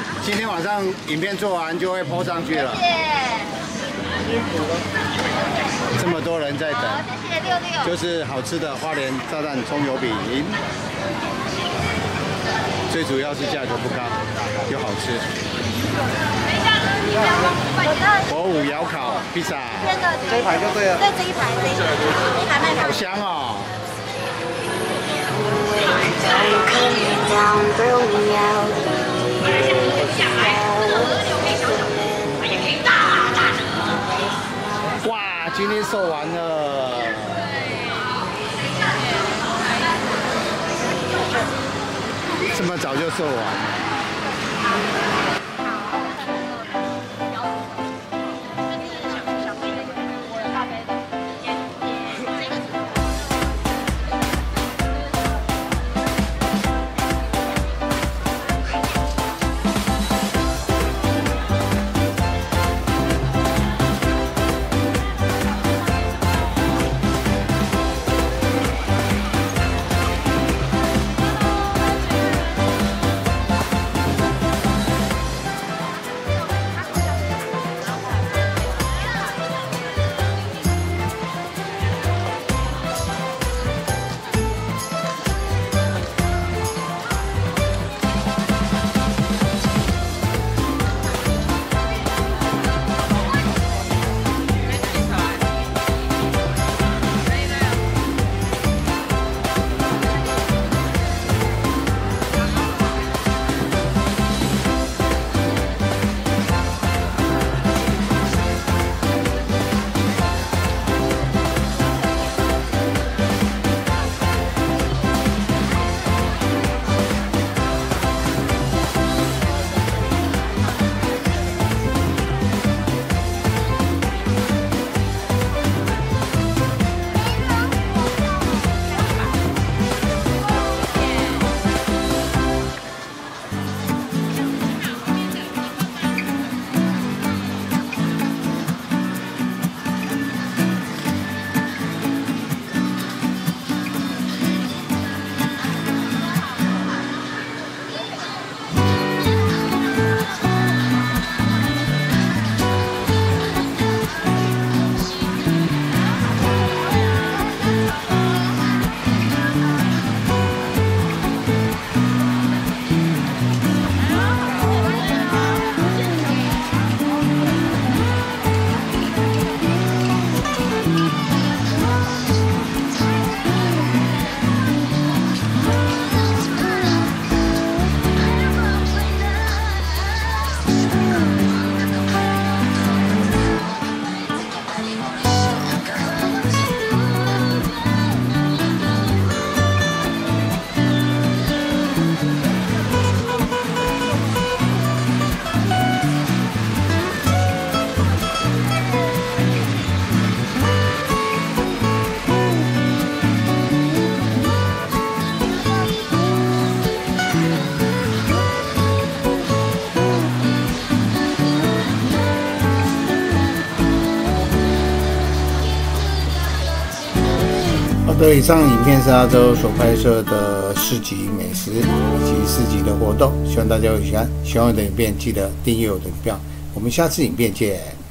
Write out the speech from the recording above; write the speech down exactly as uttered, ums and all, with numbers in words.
今天晚上影片做完就会 po 上去了。 谢谢。 这么多人在等， 好，谢谢六六。 就是好吃的花莲炸弹葱油饼，最主要是价格不高，又好吃。火舞窑烤披萨， 这一排就对了。 对，这一排，这一排，这一排卖好香哦。 哇，今天售完了，这么早就售完了。 对，以上影片是阿周所拍摄的市集美食以及市集的活动，希望大家会喜欢。喜欢我的影片，记得订阅我的影片。我们下次影片见。